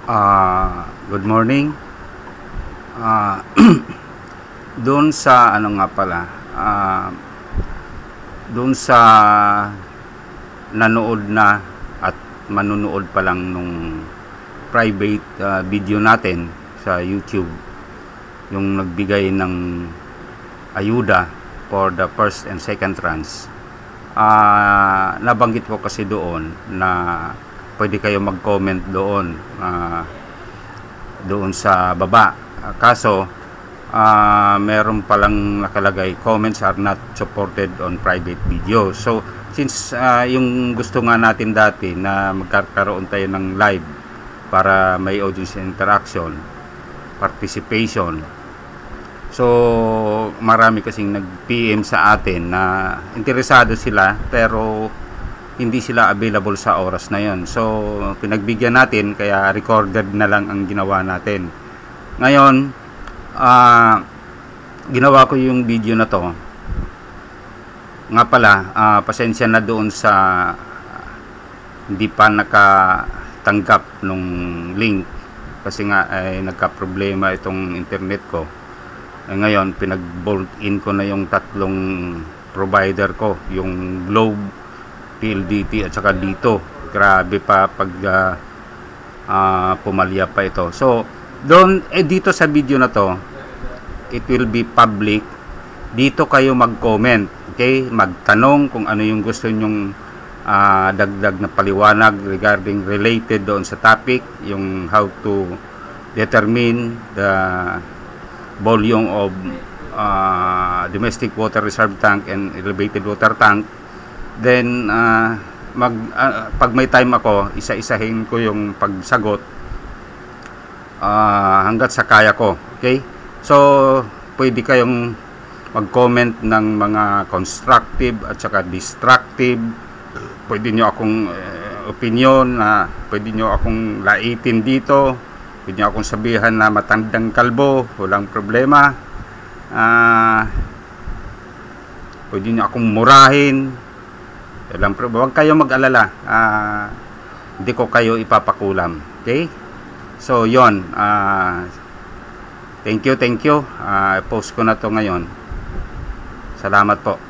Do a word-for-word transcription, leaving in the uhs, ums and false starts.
Ah, good morning. Ah, doon sa ano nga pala, ah, doon sa nanood na at manunood pa lang nung private ah, video natin sa YouTube, yung nagbigay ng ayuda for the first and second tranche. Ah, nabanggit ko kasi doon na pwede kayo mag-comment doon ah, doon sa baba. Ah, kaso uh, meron palang nakalagay, comments are not supported on private video. So since uh, yung gusto nga natin dati na magkakaroon tayo ng live para may audience interaction, participation, so marami kasing nag-P M sa atin na interesado sila pero hindi sila available sa oras na yon. So pinagbigyan natin, kaya recorded na lang ang ginawa natin. Ngayon, uh, ginawa ko yung video na to. Nga pala, uh, pasensya na doon sa uh, hindi pa nakatanggap nung link kasi nga ay nagka-problema itong internet ko. Eh, ngayon, pinag-bolt in ko na yung tatlong provider ko, yung Globe, P L D T at saka dito. Grabe pa pag uh, uh, pumalya pa ito. So doon, eh, dito sa video na to, it will be public. Dito kayo mag-comment, okay? Magtanong kung ano yung gusto nyong uh, dagdag na paliwanag regarding related doon sa topic, yung how to determine the volume of uh, domestic water reserve tank and elevated water tank. Then uh, mag uh, pag may time ako, isa-isahin ko yung pagsagot uh, hangga't sa kaya ko. Okay? So pwede kayong mag-comment ng mga constructive at saka destructive. Pwede nyo akong uh, opinion na uh, pwede nyo akong laitin dito. Pwede nyo akong sabihan na matandang kalbo, walang problema. Uh, pwede nyo akong murahin. Walang problema. Huwag kayo mag-alala. Uh, hindi ko kayo ipapakulam. Okay? So, yon. Uh, thank you, thank you. Uh, post ko na to ngayon. Salamat po.